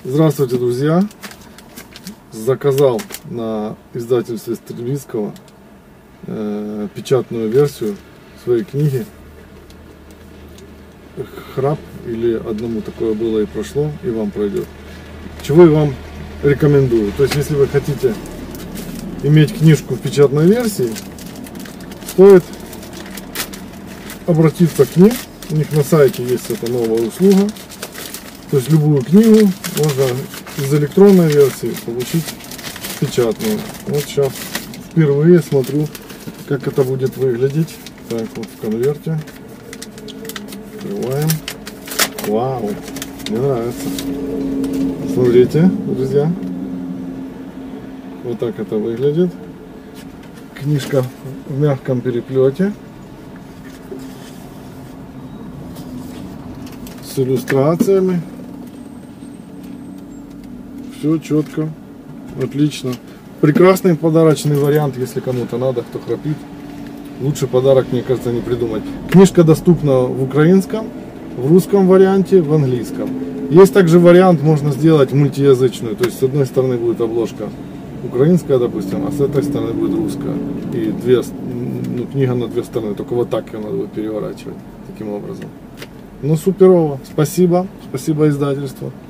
Здравствуйте, друзья! Заказал на издательстве Стрельбицкого печатную версию своей книги «Храп», или одному такое было и прошло, и вам пройдет. Чего я вам рекомендую. То есть, если вы хотите иметь книжку в печатной версии, стоит обратиться к ним. У них на сайте есть эта новая услуга. То есть любую книгу можно из электронной версии получить печатную. Вот сейчас впервые смотрю, как это будет выглядеть. Так, вот в конверте. Открываем. Вау! Мне нравится. Смотрите, друзья. Вот так это выглядит. Книжка в мягком переплете. С иллюстрациями. Все четко, отлично. Прекрасный подарочный вариант, если кому-то надо, кто храпит. Лучше подарок, мне кажется, не придумать. Книжка доступна в украинском, в русском варианте, в английском. Есть также вариант, можно сделать мультиязычную. То есть с одной стороны будет обложка украинская, допустим, а с этой стороны будет русская. И книга на две стороны, только вот так ее надо будет переворачивать, таким образом. Ну, суперово. Спасибо издательству.